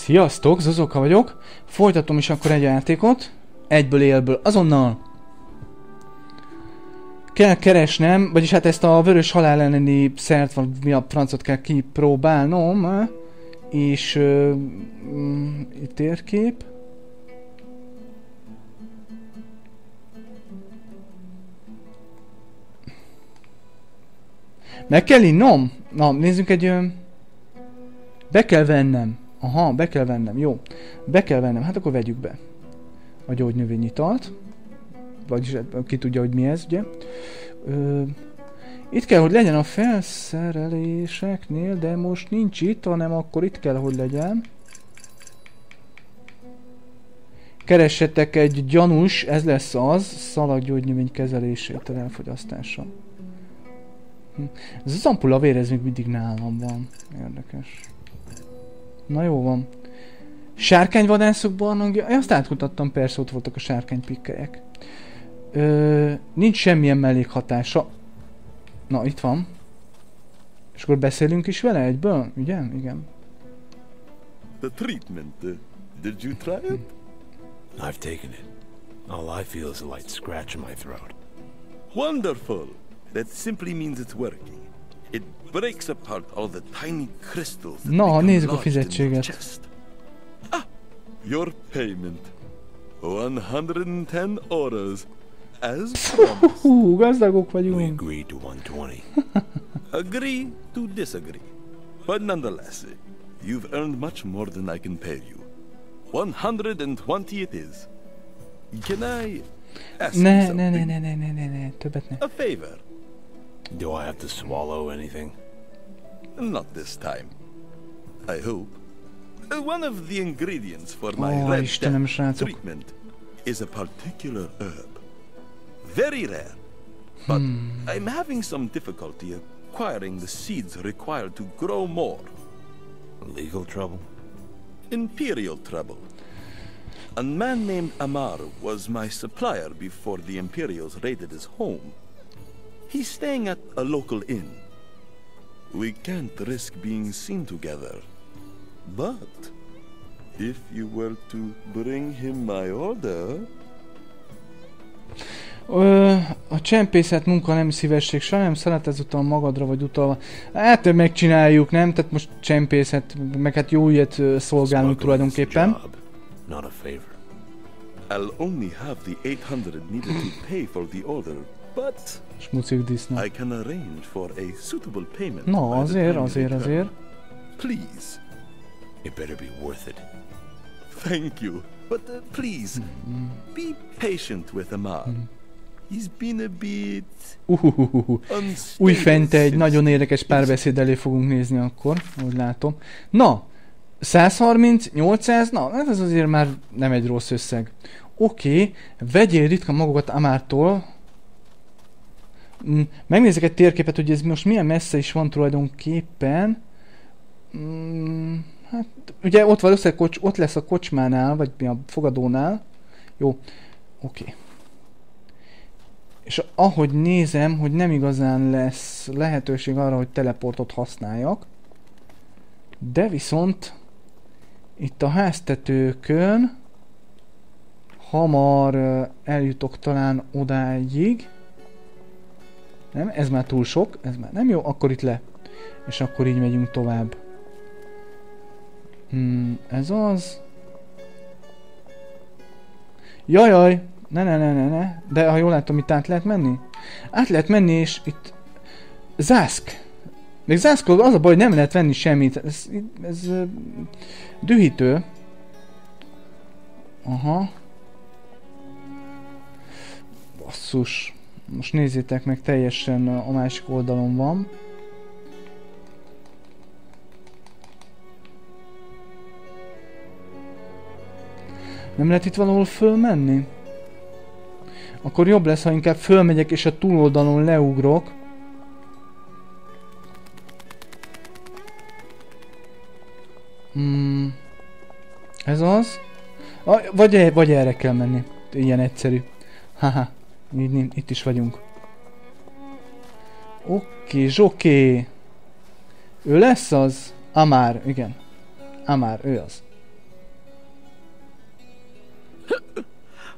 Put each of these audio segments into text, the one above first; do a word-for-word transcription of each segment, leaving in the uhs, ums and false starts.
Sziasztok, Zozóka vagyok. Folytatom is akkor egy játékot. Egyből élből, azonnal. Kell keresnem, vagyis hát ezt a vörös halál elleni szert, vagy mi a francot kell kipróbálnom. És... Uh, mm, itt térkép. Meg kell innom? Na, nézzünk egy... Uh, be kell vennem. Aha, be kell vennem, jó. Be kell vennem, hát akkor vegyük be. A gyógynövényitalt. Vagyis ki tudja, hogy mi ez, ugye. Ö, itt kell, hogy legyen a felszereléseknél, de most nincs itt, hanem akkor itt kell, hogy legyen. Keressetek egy gyanús, ez lesz az, szalaggyógynövény kezelését, elfogyasztása. Hm. Ez az ampulla vér, ez még mindig nálam van. Érdekes. Na jó van. Sárkányvadászok barlangja. Azt átkutattam, persze ott voltak a sárkánypikkelyek. Ö, nincs semmilyen mellékhatása. Na, itt van. És akkor beszélünk is vele egyből? Ugye? Igen. The treatment, uh, did you try it? I've taken it. All I feel is a light scratch in my throat. Wonderful! That simply means it's working. It breaks apart all the tiny crystals that Na, become nézzük a lodged in the fizetséget. chest. Ah! Your payment. one hundred ten orders. As promised. Hú, gazdagok We vagyunk. agreed to one twenty. Agree to disagree. But nonetheless, you've earned much more than I can pay you. one hundred twenty it is. Can I ask you Ne, something? ne, ne, ne, ne, ne, ne, ne, többet ne. A favor. Do I have to swallow anything? Not this time. I hope. Uh, One of the ingredients for my Ó, red Istenem, death srácok. treatment is a particular herb. Very rare. But Hmm. I'm having some difficulty acquiring the seeds required to grow more. Legal trouble? Imperial trouble. A man named Amar was my supplier before the Imperials raided his home. He's staying at a local inn. We can't risk being seen together. But if you were to bring him my order... Ö, a csempészet munka nem szívesség, se nem szeret ezúttal magadra vagy utalva. Hát megcsináljuk, nem? Tehát most csempészet, meg hát jó ilyet ö, szolgálunk Smuggling is a tulajdonképpen. job, not a favor. I'll only have the eight hundred needed to pay for the order, but Smucik disznó. I can arrange for a suitable payment. Na, by the azért, time you azért, return. azért. Please. It better be worth it. Thank you. But uh, please, be patient with Amar. He's been a bit Uhuhuhu. unstable Új fente egy since- nagyon érdekes párbeszéd elé fogunk nézni akkor, ahogy látom. Na, száz harminc, nyolcszáz, na, hát ez azért már nem egy rossz összeg. Oké, okay. Vegyél ritka magokat Amártól. Mm, megnézzük egy térképet, hogy ez most milyen messze is van tulajdonképpen. Mm, hát, ugye ott, van kocs, ott lesz a kocsmánál, vagy mi a fogadónál. Jó, oké. Okay. És ahogy nézem, hogy nem igazán lesz lehetőség arra, hogy teleportot használjak. De viszont itt a háztetőkön hamar uh, eljutok talán odáig. Nem, ez már túl sok, ez már nem jó, akkor itt le. És akkor így megyünk tovább. Hmm, ez az. Jajaj! Ne, ne, ne, ne, ne. De ha jól látom, itt át lehet menni? Át lehet menni, és itt... Zászk! Még zászkol, az a baj, hogy nem lehet venni semmit. Ez... ez uh, dühítő. Aha. Basszus. Most nézzétek meg, teljesen a másik oldalon van. Nem lehet itt valahol fölmenni? Akkor jobb lesz, ha inkább fölmegyek és a túloldalon leugrok. Hmm. Ez az? Ah, vagy, vagy erre kell menni. Ilyen egyszerű. Haha. Így, itt is vagyunk. Oké, zsoké. Ő lesz az? Amár, igen. Amár, ő az.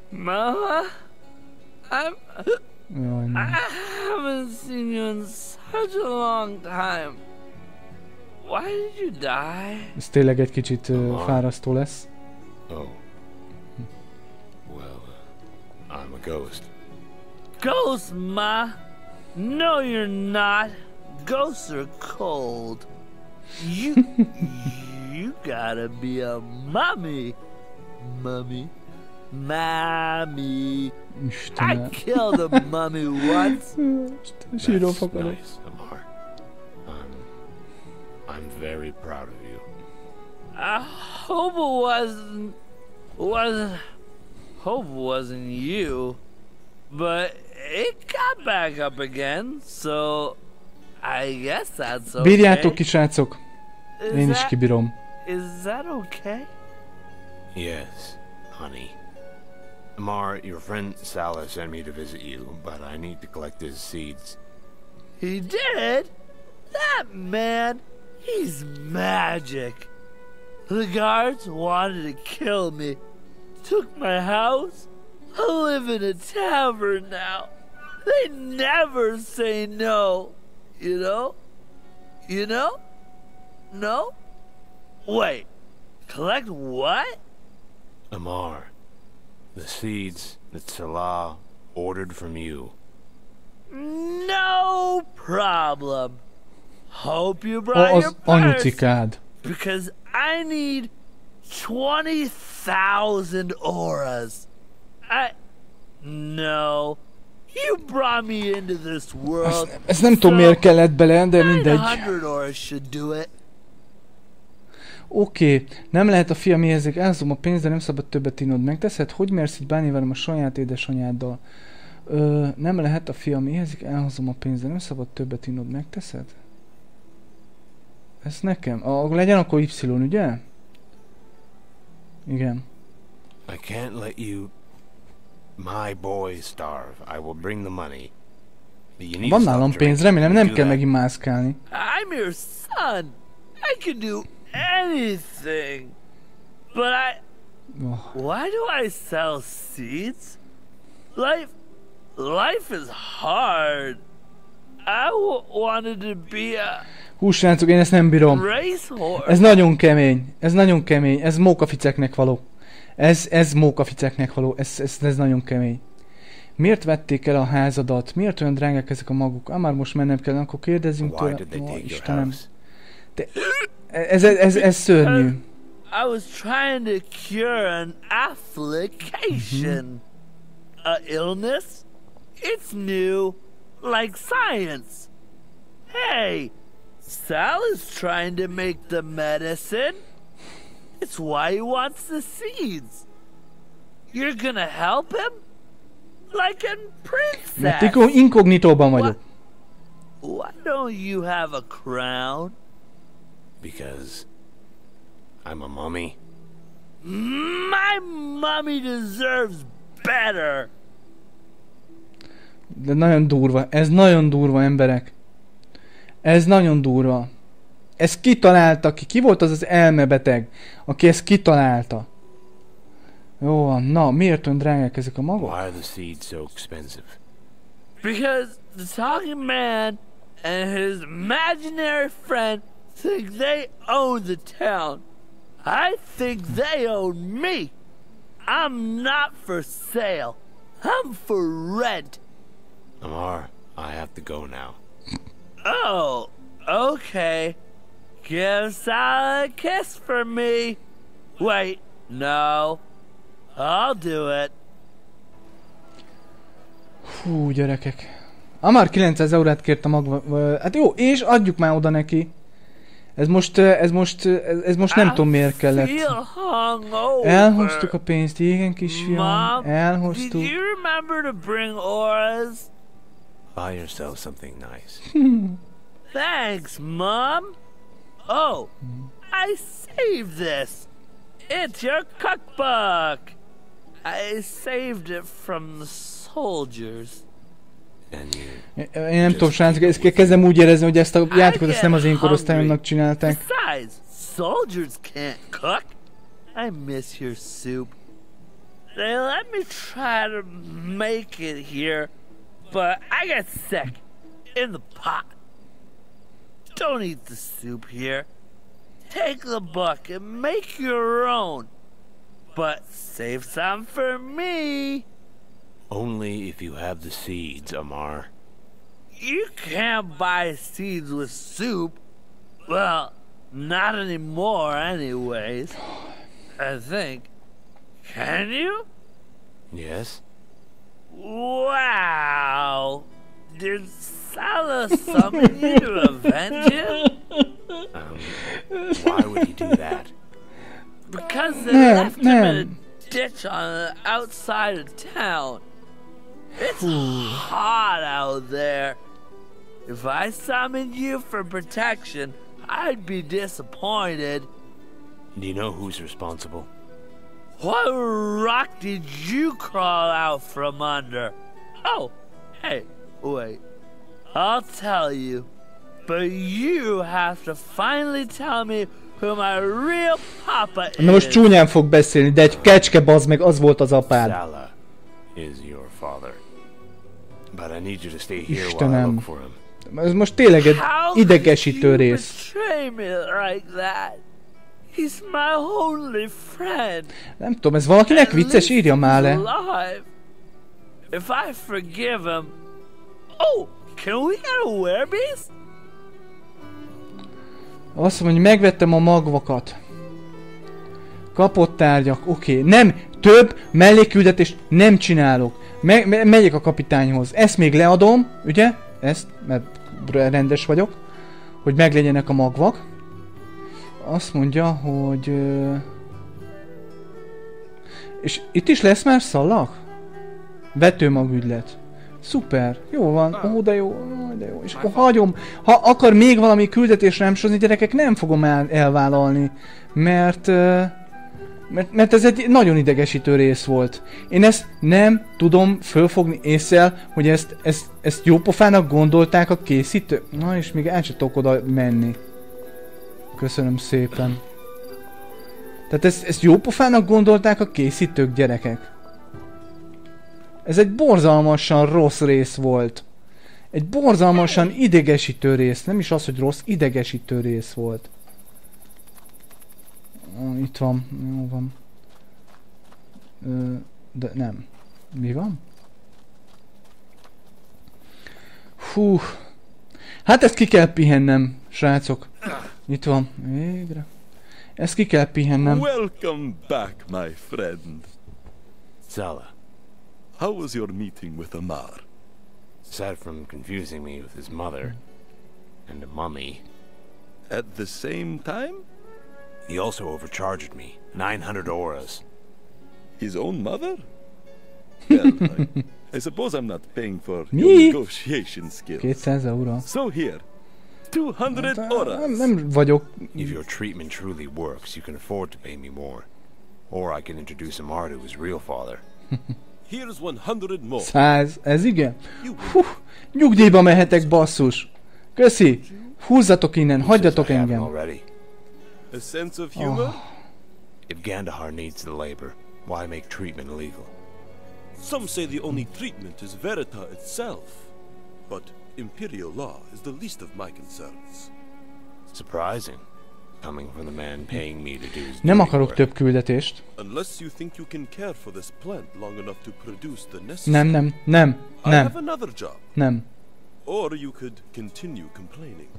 Mama, I'm. Jaj, I nem. haven't seen you in such a long time. Why did you die? Ez tényleg egy kicsit uh, fárasztó lesz. Oh. Well, I'm a ghost. Ghost, Ma? No, you're not. Ghosts are cold. You, you gotta be a mummy, mummy, mommy. I Istenem. killed a mummy once. Sírom That's fakadok. nice, Amar. I'm, I'm very proud of you. I hope it wasn't, wasn't, hope it wasn't you, but it got back up again, so I guess that's okay. Bírjátok ki, srácok? Is Én is that- kibírom. Is that okay? Yes, honey. Amar, your friend Salah sent me to visit you, but I need to collect his seeds. He did? That man, he's magic. The guards wanted to kill me. Took my house. I live in a tavern now. They never say no. You know? You know? No? Wait. Collect what? Amar, the seeds that Salah ordered from you. No problem. Hope you A, brought your az purse. anyucikád. Because I need twenty thousand auras. I... No. You brought me into this world. Ezt, ezt nem tudom miért kellett bele, de mindegy. nine hundred auras should do it. Oké, okay. Nem lehet a fiam éhezik, elhozom a pénzt, de nem szabad többet innod. Megteszed? Hogy mersz itt bánni velem a saját édesanyáddal? Ö, nem lehet a fiam éhezik, elhozom a pénzt, de nem szabad többet innod. Megteszed? Ez nekem? A, legyen akkor Y, ugye? Igen. I can't let you, my boy, starve. I will bring the money. But you need Van to stop nálam drinking. pénz, remélem You nem do kell that. megint mászkálni. I'm your son. I can do anything. But I... Oh. Why do I sell seeds? Life... Life is hard. I w wanted to be a Hú, srácok, én ezt nem bírom. racehorse. Ez nagyon kemény. Ez nagyon kemény. Ez mókaficeknek való. Ez, ez mókaficeknek való. Ez, ez, ez nagyon kemény. Miért vették el a házadat? Miért olyan drágák ezek a maguk? Ah, már most mennem kell, akkor kérdezzünk Why tőle. did they Ó, take your Istenem. house? Ez, ez, ez, ez szörnyű. I was trying to cure an affliction. A illness? It's new. Like science. Hey, Sal is trying to make the medicine. It's why he wants the seeds. You're gonna help him? Like a Mert princess. inko- inkognitóban vagyok. Why don't you have a crown? Because I'm a mummy. My mummy deserves better. De nagyon durva. Ez nagyon durva, emberek. Ez nagyon durva. Ez kitalálta ki. Ki volt az az elmebeteg, aki ezt kitalálta? Jó van. Na, miért olyan drágák ezek a magok? Why are the seeds so expensive? Because the talking man and his imaginary friend think they own the town. I think they own me. I'm not for sale. I'm for rent. Amar, I have to go now. Oh, okay. Give Sal a kiss for me. Wait, no. I'll do it. Fú, gyerekek. Ah, már kilencszáz eurát kért a magva... Hát jó, és adjuk már oda neki. Ez most, ez most, ez, ez most nem I tudom miért kellett. feel hungover. Elhoztuk a pénzt, igen kisfiam. Mom, did Elhoztuk. you remember to bring auras? Buy yourself something nice. Thanks, Mom. Oh, I saved this. It's your cookbook. I saved it from the soldiers. And you Én nem tudom, srácok, ezt kezdem úgy érezni, hogy ezt a játékot ezt nem az én korosztályomnak csinálták. Besides, soldiers can't cook. I miss your soup. they let me try to make it here, but I got sick in the pot. Don't eat the soup here. Take the book and make your own. But save some for me. Only if you have the seeds, Amar. You can't buy seeds with soup. Well, not anymore anyways. I think. Can you? Yes? Wow. Did Salah summon you to avenge him? Um, why would he do that? Because they Man, left him in man. a ditch on the outside of town. It's hot out there. If I summoned you for protection, I'd be disappointed. Do you know who's responsible? What rock did you crawl out from under? Oh, hey, wait. I'll tell you. But you have to finally tell me who my real papa is. Na most csúnyán fog beszélni, de egy kecske bazd meg, az volt az apád. Salah is your father. But I need you to stay here while I Istenem. look for him. Ez most tényleg egy How idegesítő could you rész. betray me like that? He's my only friend. Nem tudom, ez valakinek At vicces, least írja már he's le. alive. If I forgive him... Oh, can we get a werbeast? Azt mondja, hogy megvettem a magvakat. Kapott tárgyak, oké. Okay. Nem, több mellékküldetést nem csinálok. Me me megyek a kapitányhoz. Ezt még leadom, ugye? Ezt, mert rendes vagyok. Hogy meglegyenek a magvak. Azt mondja, hogy... ö, És itt is lesz már szalag? Vetőmagügylet. Szuper, jó van, ó de jó, ó de jó, és akkor hagyom. Ha akar még valami küldetés rám sorozni, gyerekek, nem fogom el, elvállalni, mert, ö, mert, mert ez egy nagyon idegesítő rész volt. Én ezt nem tudom fölfogni észre, hogy ezt, ezt, ezt jópofának gondolták a készítők. Na és még el sem tudok oda menni. Köszönöm szépen. Tehát ezt, ezt jópofának gondolták a készítők, gyerekek. Ez egy borzalmasan rossz rész volt. Egy borzalmasan idegesítő rész. Nem is az, hogy rossz, idegesítő rész volt. Ah, itt van, jó van. Ö, de nem. Mi van? Hú. Hát ezt ki kell pihennem, srácok. Itt van, végre. Ezt ki kell pihennem. Welcome back, my friend. Salah, How was your meeting with Amar? aside from confusing me with his mother and a mummy, At the same time? he also overcharged me nine hundred auras. His own mother? Well, I, I suppose I'm not paying for your Me? negotiation skills. kétszáz euró. So here, two hundred Nem, auras. nem vagyok. If your treatment truly works, you can afford to pay me more. Or I can introduce Amar to his real father. Here's one hundred more. Száz. Ez igen? You Hú, nyugdíjba mehetek, basszus. Köszi. Húzzatok innen, hagyjatok Since I haven't engem. already. A sense of humor? If Gandahar needs the labor, why make treatment illegal? Some say the only treatment is Verita itself. But Imperial law is the least of my concerns. Surprising, coming from the man paying me to do his Nem dirty akarok work. több küldetést. Unless you think you can care for this plant long enough to produce the necessary. Nem, nem, nem, I have nem, another job. nem. Or you could continue complaining.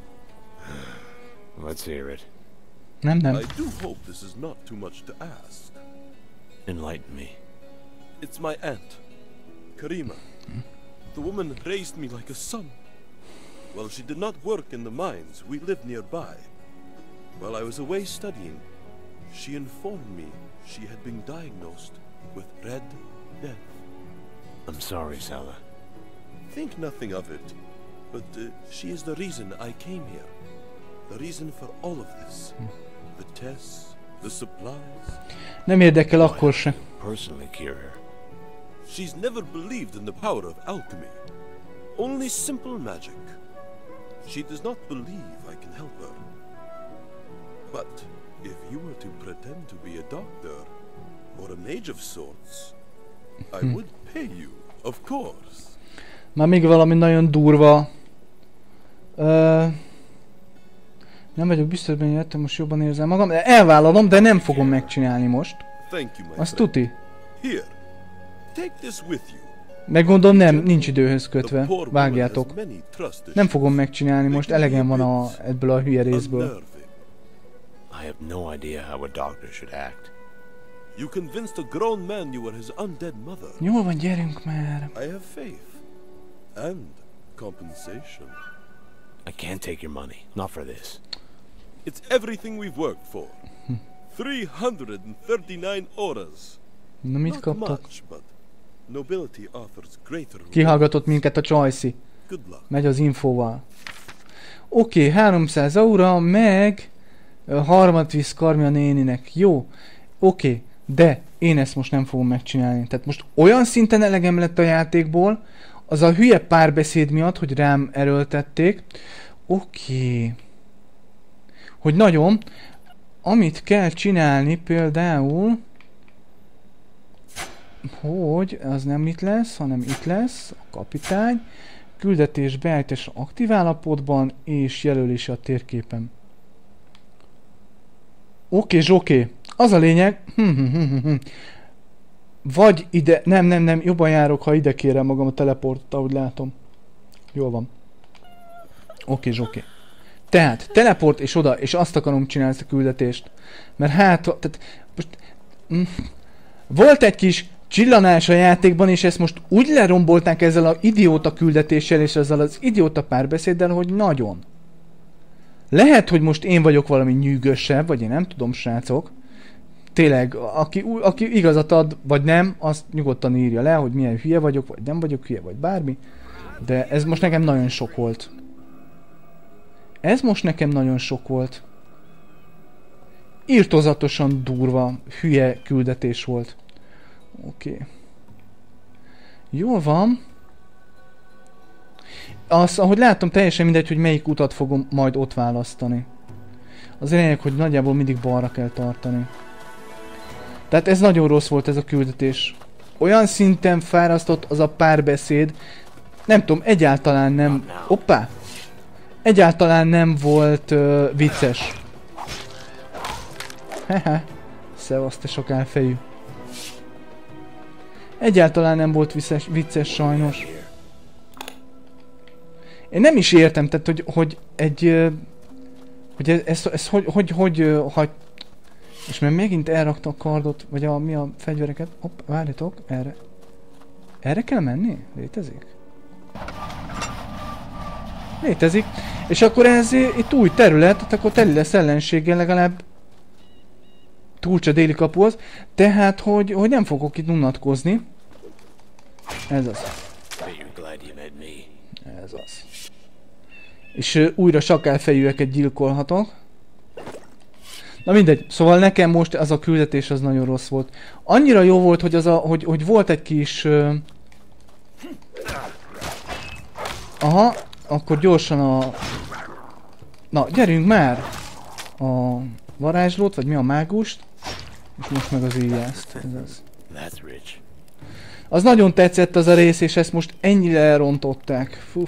Let's hear it. Nem, nem. I do hope this is not too much to ask. Enlighten me. It's my aunt, Karima. The woman raised me like a son. While she did not work in the mines, we lived nearby. While I was away studying, she informed me she had been diagnosed with Red Death. I'm sorry, Salah. Think nothing of it, but uh, she is the reason I came here. The reason for all of this. The tests, the supplies. Nem érdekel akkor se. Personally cure her. She's never believed in the power of alchemy. Only simple magic. She does not believe I can help her. But if you were to pretend to be a doctor, or a mage of sorts, I would pay you, of course. Már még valami nagyon durva. Ö... Nem vagyok biztos, hogy jöttem, most jobban érzem magam, de elvállalom, de nem fogom megcsinálni most. Thank you, my Azt friend. tuti. Here, take this with you. Meg gondolom nem, nincs időhöz kötve. Vágjátok. Nem fogom megcsinálni most, elegem van a, ebből a hülye részből. I have no idea how a doctor should act. You convinced a grown man you were his undead mother. Jól van, gyerünk már. I have faith. And compensation. I can't take your money. Not for this. It's everything we've worked for. three hundred thirty-nine auras. Na mit Not kaptok? much, but nobility offers greater reward. Kihallgatott minket a Csajci. Good luck. Megy az infóval. Oké, okay, háromszáz aura, meg ö, harmat visz Karmi a néninek. Jó. Oké, okay, de én ezt most nem fogom megcsinálni. Tehát most olyan szinten elegem lett a játékból, az a hülye párbeszéd miatt, hogy rám erőltették. Oké. Okay. Hogy nagyon, amit kell csinálni például, hogy az nem itt lesz, hanem itt lesz, a kapitány, küldetés beállítás aktív állapotban, és jelölése a térképen. Oké, okay, oké. Az a lényeg, vagy ide, nem, nem, nem, jobban járok, ha ide kérem magam a teleportot, ahogy látom. Jól van. Oké, okay, oké. Tehát, teleport és oda, és azt akarom csinálni, ezt a küldetést. Mert hát, tehát, most, mm, volt egy kis csillanás a játékban, és ezt most úgy lerombolták ezzel az idióta küldetéssel, és ezzel az idióta párbeszéddel, hogy nagyon. Lehet, hogy most én vagyok valami nyűgösebb, vagy én nem tudom, srácok. Tényleg, aki, aki igazat ad, vagy nem, azt nyugodtan írja le, hogy milyen hülye vagyok, vagy nem vagyok hülye, vagy bármi. De ez most nekem nagyon sok volt. Ez most nekem nagyon sok volt. Irtózatosan durva, hülye küldetés volt. Oké. Okay. Jól van. Azt, ahogy látom, teljesen mindegy, hogy melyik utat fogom majd ott választani. Az lényeg, hogy nagyjából mindig balra kell tartani. Tehát ez nagyon rossz volt ez a küldetés. Olyan szinten fárasztott az a párbeszéd. Nem tudom, egyáltalán nem... Hoppá! Egyáltalán nem volt uh, vicces. Hehe. Szevasz, te sok álfejű. Egyáltalán nem volt vicces, vicces sajnos. Én nem is értem, tehát hogy, hogy egy... Uh, hogy ez, ez, ez hogy, hogy, hogy, uh, hogy... És mert megint elrakta a kardot, vagy a, mi a fegyvereket. Hopp, várjatok, erre. Erre kell menni? Létezik? Létezik. És akkor ez itt új terület, tehát akkor teli lesz ellenséggel legalább Tulcsa déli kapuhoz. Tehát, hogy, hogy nem fogok itt unatkozni. Ez az. Ez az. És uh, újra sakálfejűeket gyilkolhatok. Na mindegy, szóval nekem most az a küldetés az nagyon rossz volt. Annyira jó volt, hogy, az a, hogy, hogy volt egy kis... Uh... Aha, akkor gyorsan a... Na, gyerünk már! A varázslót, vagy mi a mágust. És most meg az íjászt. Ez az. Az nagyon tetszett az a rész, és ezt most ennyire elrontották. Fuff.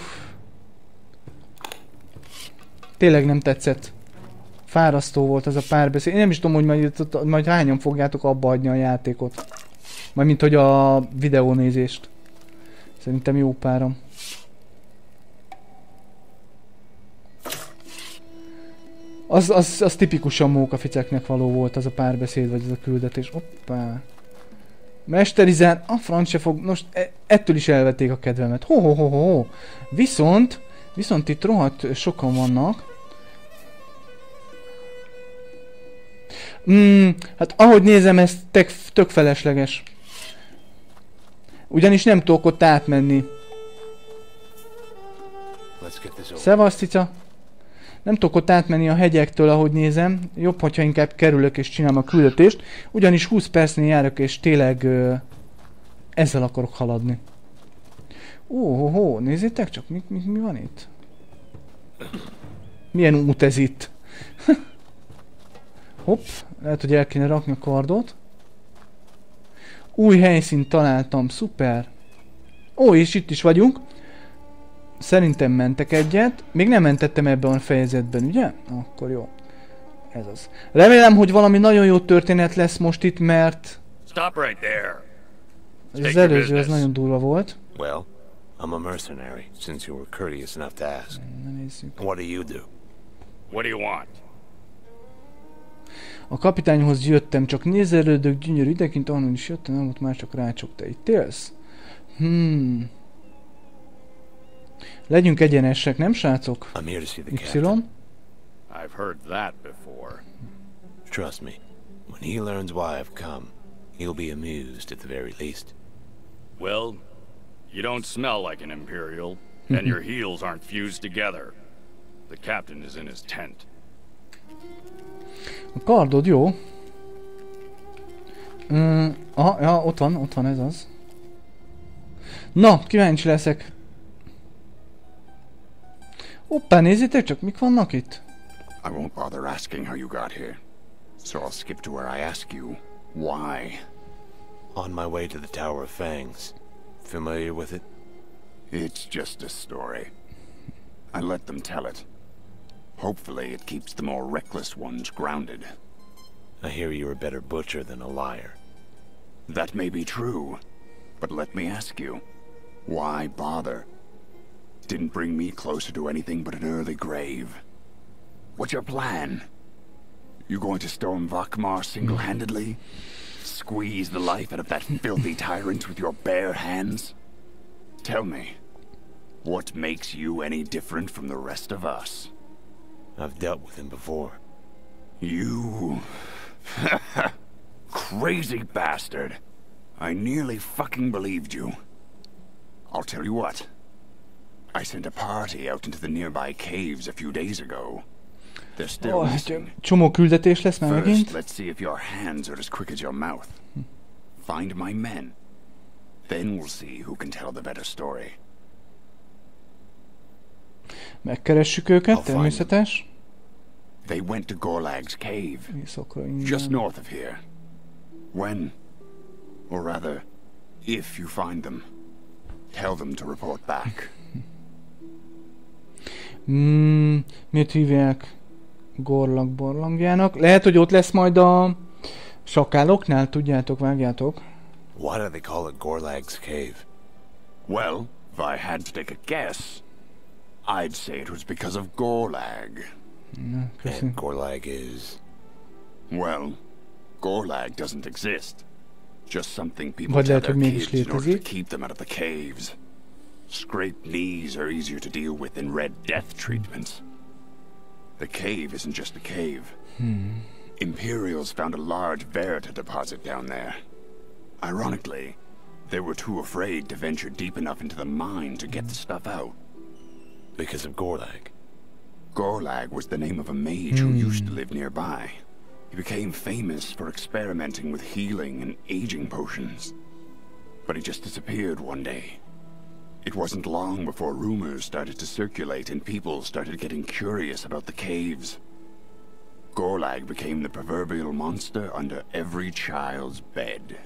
Tényleg nem tetszett. Fárasztó volt ez a párbeszéd. Én nem is tudom, hogy majd, majd hányan fogjátok abba adni a játékot. Majd mint hogy a videónézést. Szerintem jó páram. Az, az, az tipikusan mókaficeknek való volt az a párbeszéd, vagy az a küldetés. Hoppá. Mesterizán, a franc se fog, most e, ettől is elvették a kedvemet. Ho, ho, ho, ho. Viszont, viszont itt rohadt sokan vannak. Mm, hát ahogy nézem, ez tök, tök felesleges. Ugyanis nem tudok ott átmenni. Szevasz, cica. Nem tudok ott átmenni a hegyektől, ahogy nézem. Jobb, hogyha inkább kerülök és csinálom a küldetést. Ugyanis húsz percnél járok, és tényleg ö, ezzel akarok haladni. Ó, ho, ho, nézzétek csak, mi, mi, mi van itt? Milyen út ez itt? Hopp, lehet, hogy el kéne rakni a kardot. Új helyszínt találtam, szuper. Ó, és itt is vagyunk. Szerintem mentek egyet. Még nem mentettem ebben a fejezetben, ugye? Akkor jó. Ez az. Remélem, hogy valami nagyon jó történet lesz most itt, mert... Stop right there. az előző az nagyon durva volt. Well, I'm a mercenary, since you were courteous enough to ask. What do you do? What do you want? A kapitányhoz jöttem, csak nézelődök, gyönyörű idekint, ahonnan is jöttem, nem ott már csak rácsok, te itt élsz? Hmm. Legyünk egyenesek, nem srácok? I'm here to see the Y. captain. I've heard that before. Trust me, when he learns why I've come, he'll be amused at the very least. Well, you don't smell like an Imperial, and your heels aren't fused together. The captain is in his tent. A kardod jó. Mm, aha, ja, ott van, ott van ez az. Na, kíváncsi leszek. Hoppá, nézzétek csak, mik vannak itt? I won't bother asking how you got here. So I'll skip to where I ask you, why? On my way to the Tower of Fangs. Familiar with it? It's just a story. I let them tell it. Hopefully it keeps the more reckless ones grounded. I hear you're a better butcher than a liar. That may be true, but let me ask you, why bother? Didn't bring me closer to anything but an early grave. What's your plan? You going to storm Vakmar single-handedly? Squeeze the life out of that filthy tyrant with your bare hands? Tell me, what makes you any different from the rest of us? I've dealt with him before. You... crazy bastard. I nearly fucking believed you. I'll tell you what. I sent a party out into the nearby caves a few days ago. They're still Oh, missing. csomó küldetés lesz már First, megint. let's see if your hands are as quick as your mouth. Find my men. Then we'll see who can tell the better story. Megkeressük őket, I'll természetes. They went to Gorlag's cave, Északra innen. just north of here. When, or rather, if you find them, tell them to report back. Hmm, miért hívják Gorlag barlangjának? Lehet, hogy ott lesz majd a sakáloknál, tudjátok, vágjátok. Why do they call it Gorlag's Cave? Well, if I had to take a guess, I'd say it was because of Gorlag. Na, köszönöm. And Gorlag is... Well, Gorlag doesn't exist. Just something people Vagy tell lehet, their hogy mégis kids in order to létezik. keep them out of the caves. Scraped knees are easier to deal with than Red Death treatments. The cave isn't just a cave. Hmm. Imperials found a large Verita deposit down there. Ironically, they were too afraid to venture deep enough into the mine to get the stuff out. because of Gorlag. Gorlag was the name of a mage who used to live nearby. He became famous for experimenting with healing and aging potions. But he just disappeared one day. It wasn't long before rumors started to circulate and people started getting curious about the caves. Gorlag became the proverbial monster under every child's bed.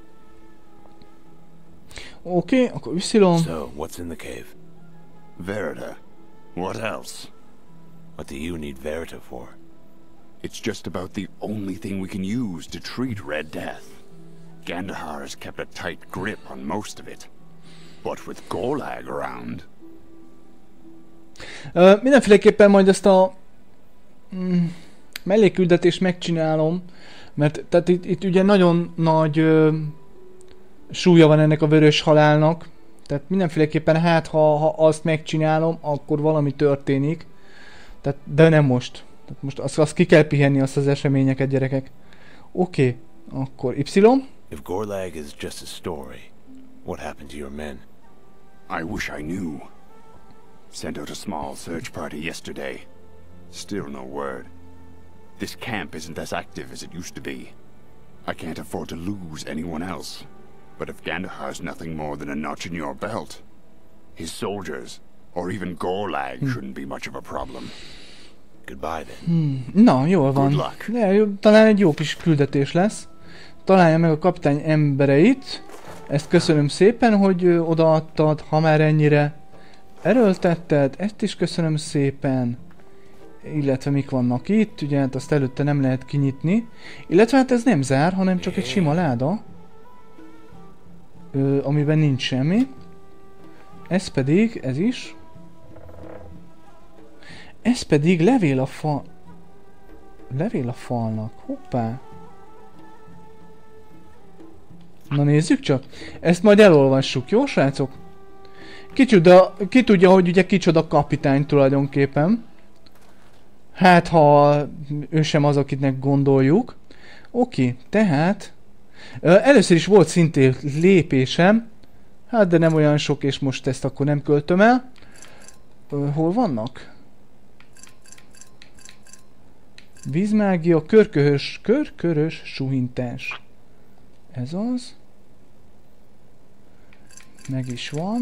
Oké, okay, akkor Y. So, what's in the cave? Verita. What else? What do you need Verita for? It's just about the only thing we can use to treat Red Death. Gandahar has kept a tight grip on most of it. But with Gorlag around... Uh, mindenféleképpen majd ezt a mm, mellékküldetést megcsinálom, mert tehát itt, itt ugye nagyon nagy uh, súlya van ennek a vörös halálnak, tehát mindenféleképpen hát ha, ha azt megcsinálom, akkor valami történik, tehát, de nem most. Tehát most azt, azt ki kell pihenni, azt az eseményeket, gyerekek. Oké, okay, akkor Y. If Gorlag is just a story, what happened to your men? I wish I knew. Sent out a small search party yesterday. Still no word. This camp isn't as active as it used to be. I can't afford to lose anyone else. But if Gandahar's nothing more than a notch in your belt, his soldiers, or even Gorlag, hmm. shouldn't be much of a problem. Goodbye then. Hmm. Na, jól van. Good luck. De, talán egy jó kis küldetés lesz. Találja meg a kapitány embereit. Ezt köszönöm szépen, hogy ö, odaadtad, ha már ennyire erőltetted. Ezt is köszönöm szépen. Illetve mik vannak itt, ugye hát azt előtte nem lehet kinyitni. Illetve hát ez nem zár, hanem csak egy sima láda. Ö, amiben nincs semmi. Ez pedig, ez is. Ez pedig levél a fa... Levél a falnak. Hoppá. Na nézzük csak. Ezt majd elolvassuk, jó srácok? Kicsoda, ki tudja, hogy ugye kicsoda kapitány tulajdonképpen. Hát, ha ő sem az, akitnek gondoljuk. Oké, tehát... Először is volt szintén lépésem. Hát, de nem olyan sok, és most ezt akkor nem költöm el. Hol vannak? Vízmágia, körkörös, körkörös suhintás. Ez az. Meg is van.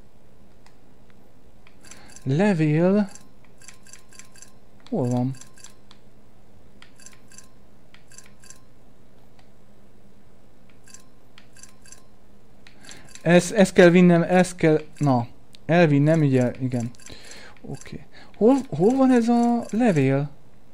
Levél. Hol van? Ez, ez kell vinnem, ez kell... Na, elvinnem, ugye, igen. Oké. Okay. Hol, hol van ez a levél?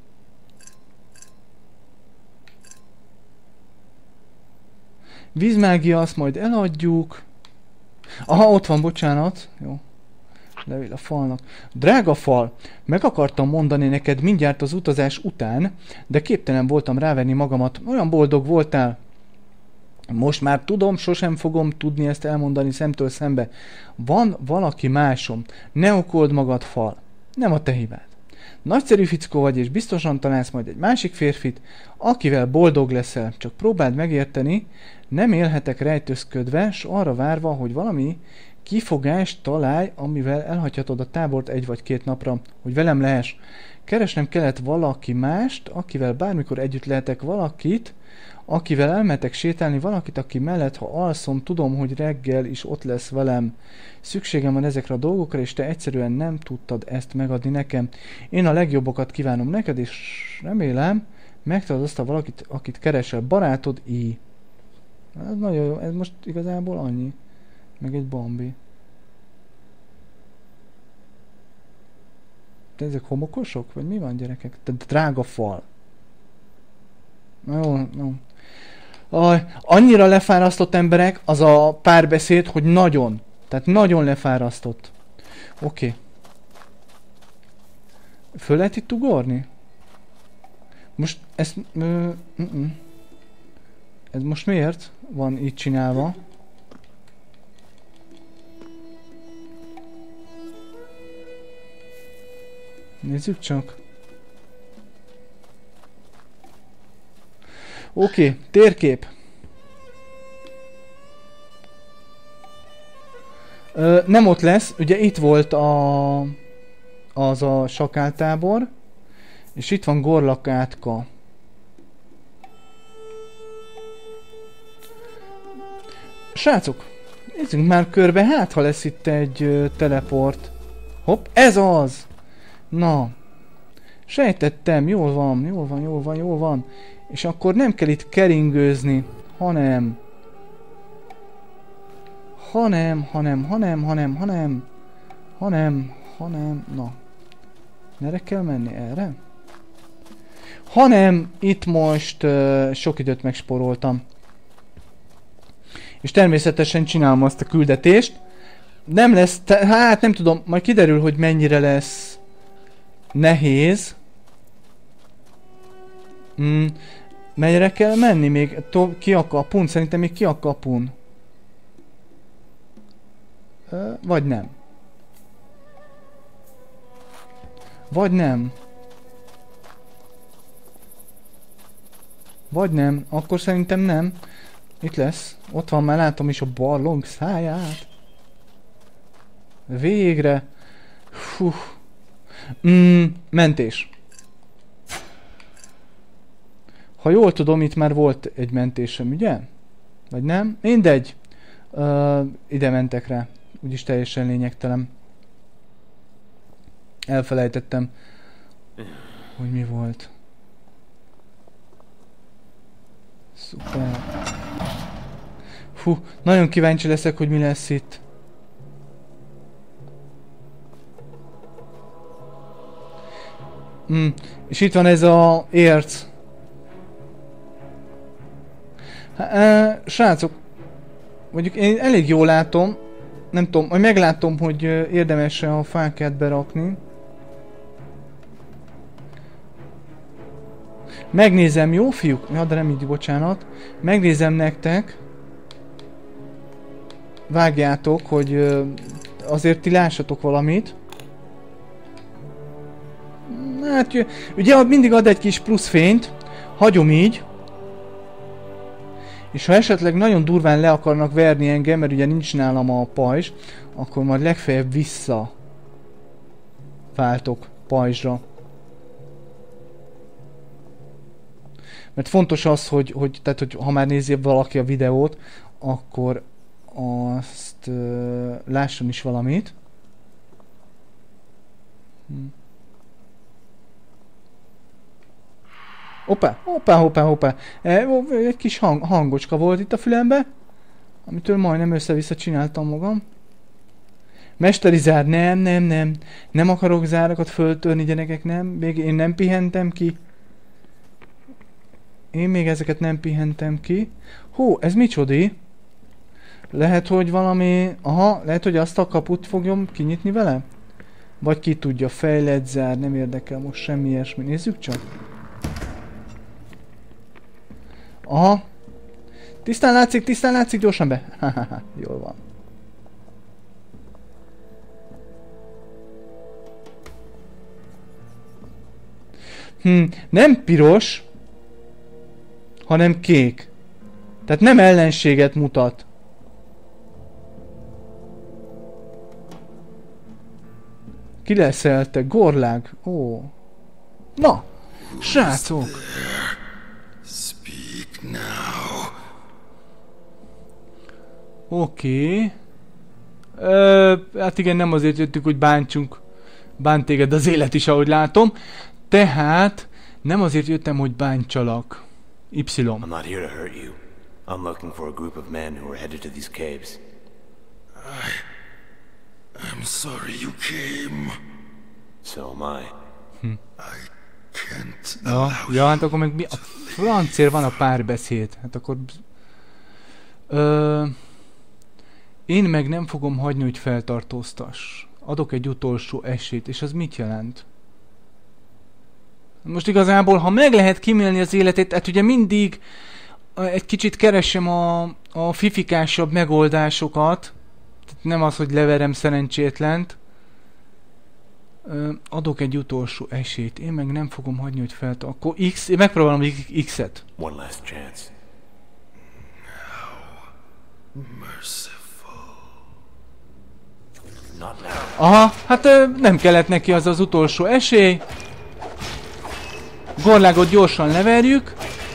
Vízmágia, azt majd eladjuk. Aha, ott van, bocsánat. Jó. Levél a falnak. Drága fal, meg akartam mondani neked mindjárt az utazás után, de képtelen voltam rávenni magamat. Olyan boldog voltál. Most már tudom, sosem fogom tudni ezt elmondani szemtől szembe. Van valaki másom. Ne okold magad, fal. Nem a te hibád. Nagyszerű fickó vagy, és biztosan találsz majd egy másik férfit, akivel boldog leszel. Csak próbáld megérteni, nem élhetek rejtőzködve, s arra várva, hogy valami kifogást találj, amivel elhagyhatod a tábort egy vagy két napra, hogy velem lehess. Keresnem kellett valaki mást, akivel bármikor együtt lehetek, valakit, akivel elmehetek sétálni, valakit, aki mellett, ha alszom, tudom, hogy reggel is ott lesz velem. Szükségem van ezekre a dolgokra, és te egyszerűen nem tudtad ezt megadni nekem. Én a legjobbokat kívánom neked, és remélem, megtalad azt a valakit, akit keresel. Barátod I. Ez nagyon jó, ez most igazából annyi. Meg egy Bambi. De ezek homokosok? Vagy mi van, gyerekek? Te drága fal. Na jó, no. Aj, annyira lefárasztott emberek az a párbeszéd, hogy nagyon. Tehát nagyon lefárasztott. Oké. Okay. Föl lehet itt ugorni? Most ezt... Ö, uh -uh. Ez most miért van így csinálva? Nézzük csak. Oké, okay, térkép. Ö, nem ott lesz, ugye itt volt a, az a sakáltábor, és itt van Gorlakátka. Srácok, nézzünk már körbe, hát ha lesz itt egy ö, teleport. Hopp, ez az! Na, sejtettem, jól van, jól van, jól van, jól van. És akkor nem kell itt keringőzni, hanem... Hanem, hanem, hanem, hanem, hanem... Hanem, hanem, na. Merre kell menni? Erre? Hanem itt most uh, sok időt megspóroltam. És természetesen csinálom azt a küldetést. Nem lesz, hát nem tudom, majd kiderül, hogy mennyire lesz nehéz. Mm, mennyire kell menni még? To ki a kapun? Szerintem még ki a kapun. Ö, vagy nem. Vagy nem. Vagy nem. Akkor szerintem nem. Itt lesz. Ott van, már látom is a barlong száját. Végre. Hú. Mm, mentés. Ha jól tudom, itt már volt egy mentésem, ugye? Vagy nem? Mindegy. Uh, ide mentek rá. Úgyis teljesen lényegtelen. Elfelejtettem, hogy mi volt. Szuper. Fú, nagyon kíváncsi leszek, hogy mi lesz itt. Hmm. És itt van ez a érc. Há, e, srácok, mondjuk én elég jól látom, nem tudom, majd meglátom, hogy érdemes-e a fákát berakni. Megnézem, jó fiúk? Ja, de nem így, bocsánat. Megnézem nektek. Vágjátok, hogy azért ti lássatok valamit. Hát, ugye mindig ad egy kis plusz fényt. Hagyom így. És ha esetleg nagyon durván le akarnak verni engem, mert ugye nincs nálam a pajzs, akkor majd legfeljebb vissza váltok pajzsra. Mert fontos az, hogy, hogy, tehát, hogy ha már nézi valaki a videót, akkor azt uh, lásson is valamit. Hm. Hoppá, hoppá, hoppá, hoppá. E, egy kis hang, hangocska volt itt a fülembe, amitől majdnem össze-vissza csináltam magam. Mesteri zár, nem, nem, nem. Nem akarok zárakat föltörni, gyerekek, nem. Még én nem pihentem ki. Én még ezeket nem pihentem ki. Hú, ez micsodi? Lehet, hogy valami... Aha, lehet, hogy azt a kaput fogjam kinyitni vele? Vagy ki tudja, fejlett zár, nem érdekel most semmi ilyesmi. Nézzük csak. Aha. Tisztán látszik, tisztán látszik, gyorsan be. Hahaha, jól van. Hm, nem piros, hanem kék. Tehát nem ellenséget mutat. Ki leszelte? Gorlág. Ó. Na, srácok. Oké. Okay. Hát igen, nem azért jöttük, hogy bántsunk. Bánt téged az élet is, ahogy látom. Tehát nem azért jöttem, hogy bántsalak. Y. I'm not here to hurt you. I'm looking for a group of men who are headed to these caves. I... I'm sorry you came. So am I. Hm. I can't ja, ja, hát akkor meg mi... A francér van a párbeszéd. Hát akkor... Ö... Én meg nem fogom hagyni, hogy feltartóztass. Adok egy utolsó esélyt, és az mit jelent? Most igazából, ha meg lehet kimélni az életét, hát ugye mindig egy kicsit keresem a, a fifikásabb megoldásokat. Tehát nem az, hogy leverem szerencsétlent. Adok egy utolsó esélyt. Én meg nem fogom hagyni, hogy felt... Akkor X... Én megpróbálom X-et. One last chance. How merciful. Not now. Aha, hát nem kellett neki az az utolsó esély. Gorlágot gyorsan leverjük.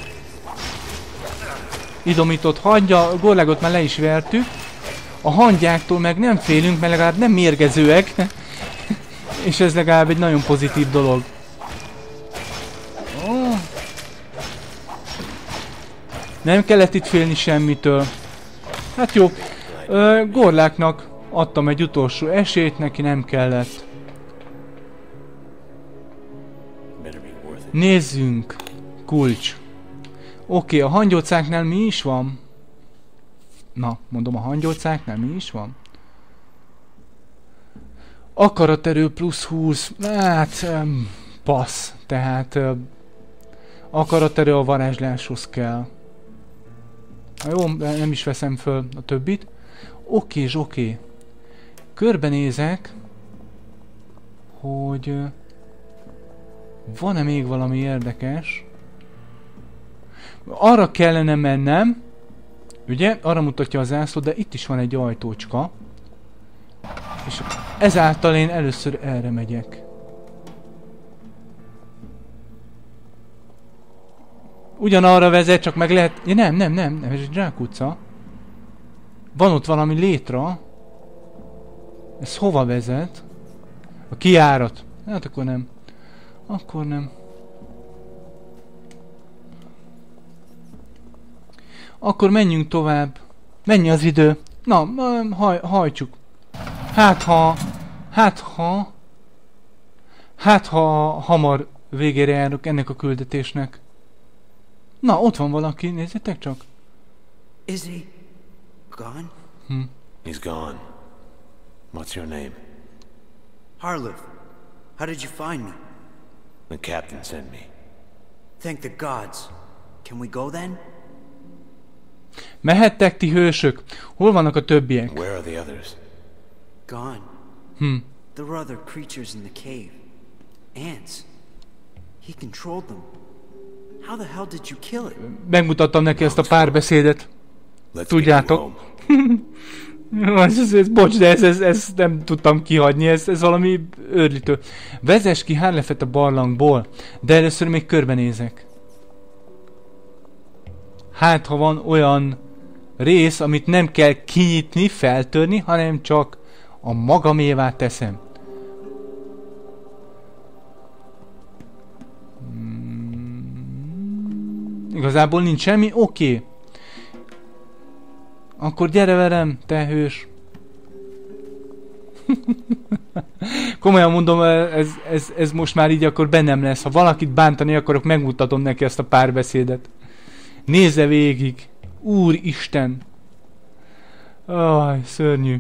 Idomított hagyja, Gorlágot már le is vertük. A hangyáktól meg nem félünk, mert legalább nem mérgezőek. És ez legalább egy nagyon pozitív dolog. Oh. Nem kellett itt félni semmitől. Hát jó. Ö, Gorláknak adtam egy utolsó esélyt, neki nem kellett. Nézzünk. Kulcs. Oké, a hangyócáknál mi is van? Na, mondom, a hangyócáknál mi is van? Akaraterő plusz húsz. Hát, um, passz. Tehát uh, akaraterő a varázsláshoz kell. Na jó, nem is veszem föl a többit. Oké, és oké. Körbenézek, hogy uh, van-e még valami érdekes. Arra kellene mennem, ugye? Arra mutatja az zászló, de itt is van egy ajtócska. És ezáltal én először erre megyek. Ugyanarra vezet, csak meg lehet... Ja, nem, nem, nem, nem, ez egy zsákutca. Van ott valami létra. Ez hova vezet? A kijárat. Hát akkor nem. Akkor nem. Akkor menjünk tovább. Mennyi az idő? Na, haj, hajtsuk. Hát ha... Hát ha... Hát ha hamar végére járok ennek a küldetésnek. Na, ott van valaki, nézzétek csak. Is he gone? Hm. He's gone. What's your name? Harlev. How did you find me? The captain sent me. Thank the gods. Can we go then? Mehettek ti hősök? Hol vannak a többiek? Where are the others? Gone. Hm. There were other creatures in the cave. Ants. He controlled them. How the hell did you kill it? Megmutattam neki ezt a párbeszédet. Let's Tudjátok. ez, ez, ez, bocs, de ez, ez, ez nem tudtam kihagyni, ez, ez valami őrlítő. Vezess ki Harlefet a barlangból, de először még körbenézek. Hát, ha van olyan rész, amit nem kell kinyitni, feltörni, hanem csak a magamévá teszem. Hmm, igazából nincs semmi, oké. Okay. Akkor gyere velem, te hős. Komolyan mondom, ez, ez, ez most már így akkor bennem lesz. Ha valakit bántani akarok, megmutatom neki ezt a párbeszédet. Nézze végig. Úristen. Aj, szörnyű.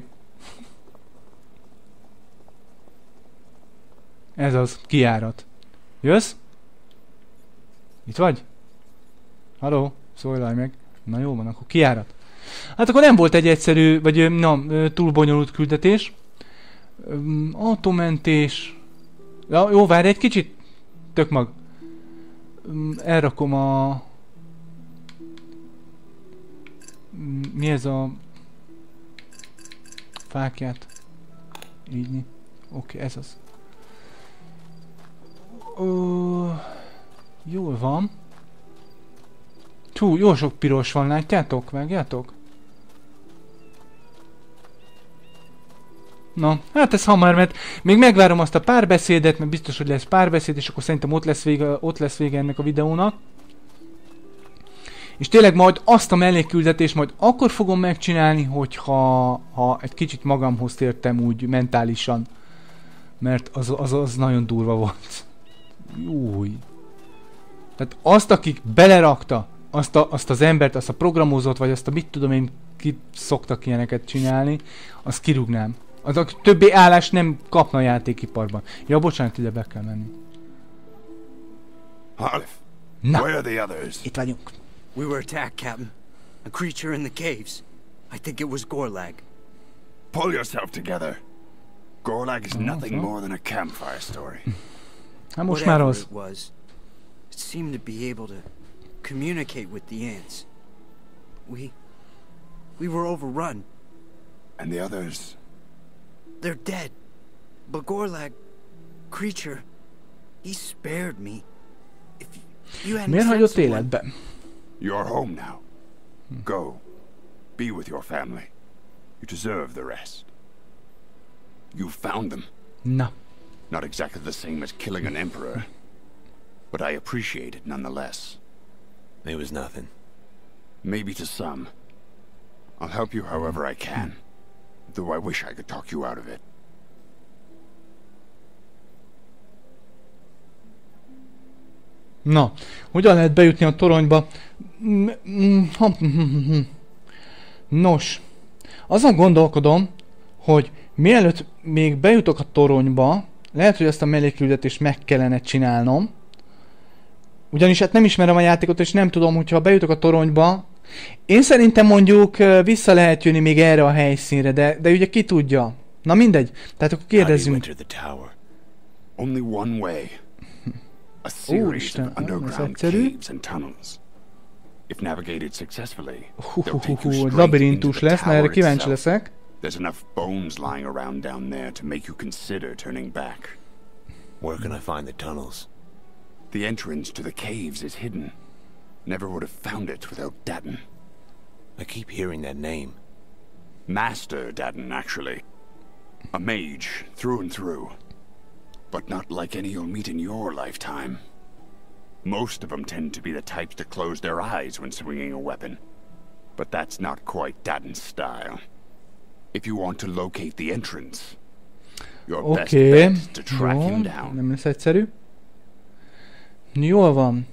Ez az, kijárat. Jössz? Itt vagy? Halló? Szólalj meg. Na jó van, akkor kijárat. Hát akkor nem volt egy egyszerű, vagy na, túl bonyolult küldetés. Autómentés. Ja, jó, várj egy kicsit. Tök mag. Elrakom a... Mi ez a... fákját. Így. Oké, okay, ez az. Ö... Jól van. Hú, jó sok piros van, látjátok? Vágjátok? Na, hát ez hamar, mert még megvárom azt a párbeszédet, mert biztos, hogy lesz párbeszéd, és akkor szerintem ott lesz vége, ott lesz vége ennek a videónak. És tényleg majd azt a mellékküldetést majd akkor fogom megcsinálni, hogyha ha egy kicsit magamhoz tértem úgy mentálisan. Mert az, az, az nagyon durva volt. Júj. Tehát azt, akik belerakta azt, a, azt az embert, azt a programozót, vagy azt a mit tudom én, ki szoktak ilyeneket csinálni, azt kirúgnám. Az a többi állás nem kapna a játékiparban. Ja, bocsánat, ide be kell menni. Harlev, Na, where are the others? itt vagyunk. We were attacked, Captain. A creature in the caves. I think it was Gorlag. Pull yourself together. Gorlag is nothing more than a campfire story. Hát most már Whatever az. it was, it seemed to be able to communicate with the ants. We... we were overrun. And the others? They're dead. But Gorlag... creature... he spared me. If you hadn't Miért sent hagyott someone- életbe? You're home now. Go. Be with your family. You deserve the rest. You found them. Na. Not exactly the same as killing an emperor. But I appreciate it nonetheless. It was nothing. Maybe to some. I'll help you however I can. Though I wish I could talk you out of it. Na, hogyan lehet bejutni a toronyba? Nos, azon gondolkodom, hogy mielőtt még bejutok a toronyba, lehet, hogy ezt a mellékküldetést meg kellene csinálnom. Ugyanis hát nem ismerem a játékot, és nem tudom, hogyha bejutok a toronyba. Én szerintem mondjuk vissza lehet jönni még erre a helyszínre, de, de ugye ki tudja. Na mindegy, tehát akkor kérdezzünk. Only one way. A series of underground caves and tunnels. If navigated successfully, they'll take you straight into Labirintus the lesz, na erre tower kíváncsi itself. leszek. There's enough bones lying around down there to make you consider turning back. Where can I find the tunnels? The entrance to the caves is hidden. Never would have found it without Datten. I keep hearing that name. Master Datten, actually. A mage, through and through. But not like any you'll meet in your lifetime. Most of them tend to be the types to close their eyes when swinging a weapon. but that's not quite Dadden's style. If you want to locate the entrance, your best Oké, bet is to track jó, him down. nem lesz egyszerű. Jól van.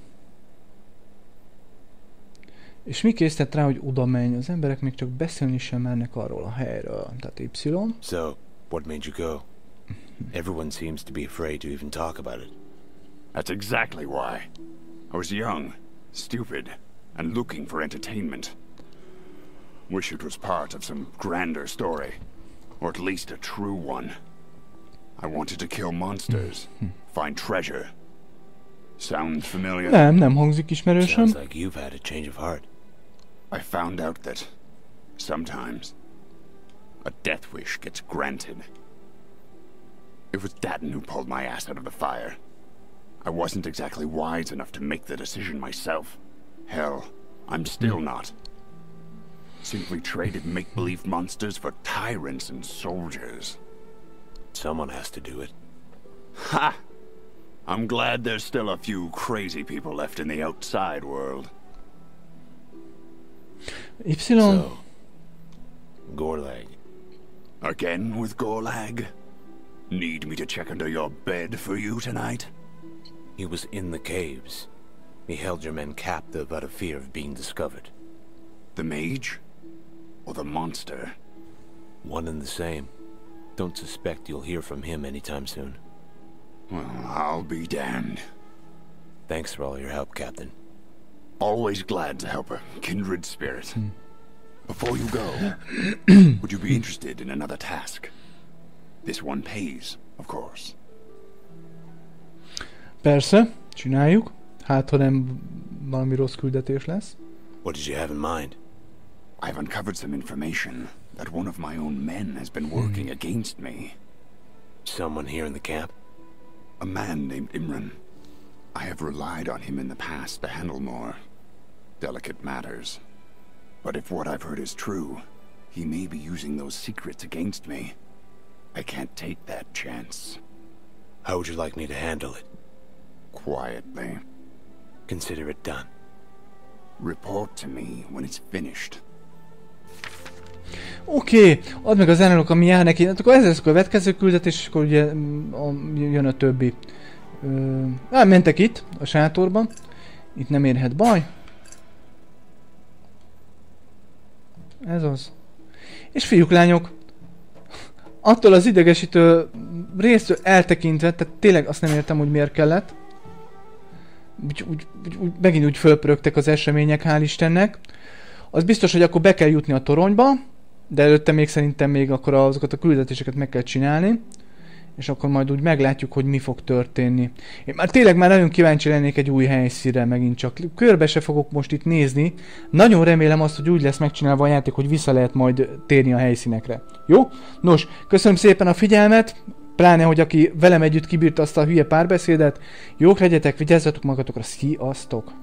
És mi készített rá, hogy oda menj? Az emberek még csak beszélni sem mernek arról a helyről. Tehát Y. So, what made you go? Everyone seems to be afraid to even talk about it. That's exactly why. I was young, stupid, and looking for entertainment. Wish it was part of some grander story, or at least a true one. I wanted to kill monsters, find treasure. Sound familiar? Nem, nem hangzik ismerősen. Sounds like you've had a change of heart. I found out that sometimes a death wish gets granted. It was Dadden who pulled my ass out of the fire. I wasn't exactly wise enough to make the decision myself. Hell, I'm still not. Simply traded make-believe monsters for tyrants and soldiers. Someone has to do it. Ha! I'm glad there's still a few crazy people left in the outside world. Y. So, Gorlag. Again with Gorlag? Need me to check under your bed for you tonight? He was in the caves. He held your men captive out of fear of being discovered. The mage? Or the monster? One and the same. Don't suspect you'll hear from him anytime soon. Well, I'll be damned. Thanks for all your help, Captain. Always glad to help a kindred spirit. Hmm. Before you go, would you be interested in another task? This one pays, of course. Persze, csináljuk. Hát, ha nem valami rossz küldetés lesz. What did you have in mind? I've uncovered some information that one of my own men has been working Hmm. against me. Someone here in the camp? A man named Imran. I have relied on him in the past to handle more delicate matters. But if what I've heard is true, he may be using those secrets against me. I can't take that chance. How would you like me to handle it? Quietly. Consider it done. Report to me when it's finished. Oké, okay, add meg az ellenok, ami jár neki. Hát akkor ez lesz a következő küldetés, és akkor ugye mm, a, jön a többi. Ö, á, mentek itt, a sátorban. Itt nem érhet baj. Ez az. És fiúk, lányok, attól az idegesítő résztől eltekintve, tehát tényleg azt nem értem, hogy miért kellett. Úgy, úgy, úgy, úgy, megint úgy fölpörögtek az események, hál' Istennek. Az biztos, hogy akkor be kell jutni a toronyba, de előtte még szerintem még akkor azokat a küldetéseket meg kell csinálni, és akkor majd úgy meglátjuk, hogy mi fog történni. Én már tényleg már nagyon kíváncsi lennék egy új helyszínre, megint csak körbe se fogok most itt nézni. Nagyon remélem azt, hogy úgy lesz megcsinálva a játék, hogy vissza lehet majd térni a helyszínekre. Jó? Nos, köszönöm szépen a figyelmet, pláne, hogy aki velem együtt kibírta azt a hülye párbeszédet. Jók legyetek, vigyázzatok magatokra, sziasztok!